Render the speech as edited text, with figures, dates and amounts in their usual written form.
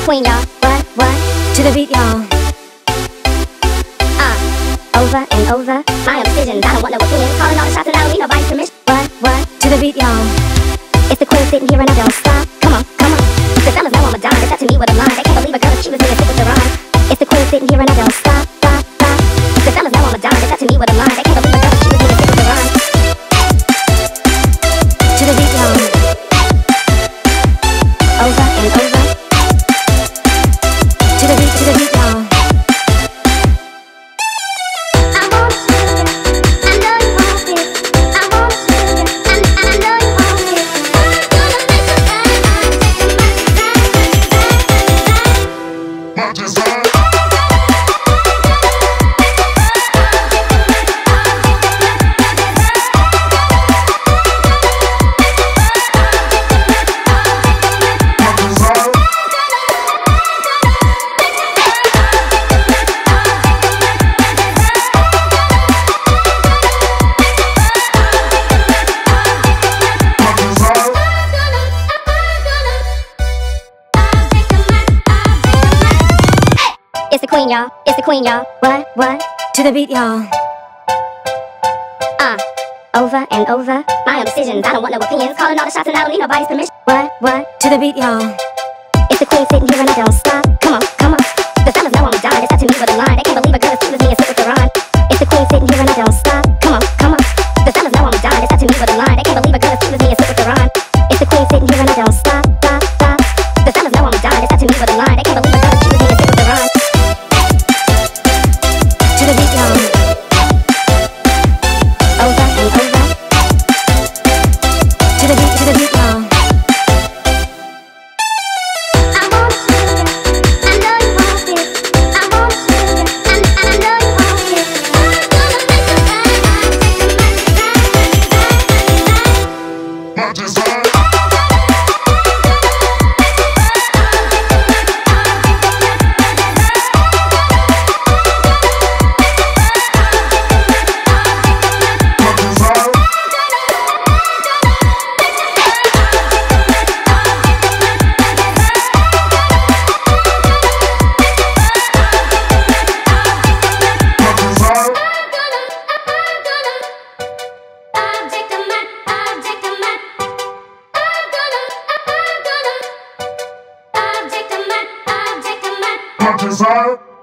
queen, y'all. What? To the beat, y'all. Over and over. My own decisions, I don't want no opinions. Calling all the shots and I don't need nobody's permission. What? To the beat, y'all. It's the queen sitting here and I don't stop. Come on. The fellas know I'm a dime. They touching me with a line. They can't believe a girl if she was in a stick with the rhyme. It's the queen sitting here and I don't stop. The fellas know I'm a dime. They touching me with a line. They can't believe a girl if she was in a stick with the rhyme. To the beat, y'all. Over and over. To the beat, y'all. It's the queen, y'all. What? To the beat, y'all. Over and over. My own decisions, I don't want no opinions. Calling all the shots and I don't need nobody's permission. What? To the beat, y'all. It's the queen sitting here and I don't stop. Come on. The fellas know I'm a dime. They're touching me with a line. They can't believe a girl as cute as me and stick with the rhyme. It's the queen sitting here and I don't stop. Come on. The fellas know I'm a dime. They're touching me with a line. They can't believe a girl as cute as me and stick with the rhyme. It's the queen sitting here and I don't stop. The fellas know I'm a dime. They're touching me with a line. They can't believe a girl as cute as me and stick with the rhyme. To the beat, y'all. Over and over. To the beat, y'all. I want sugar, I know you want it. I want sugar, I know you want it. I'm gonna make you my desire. Desire.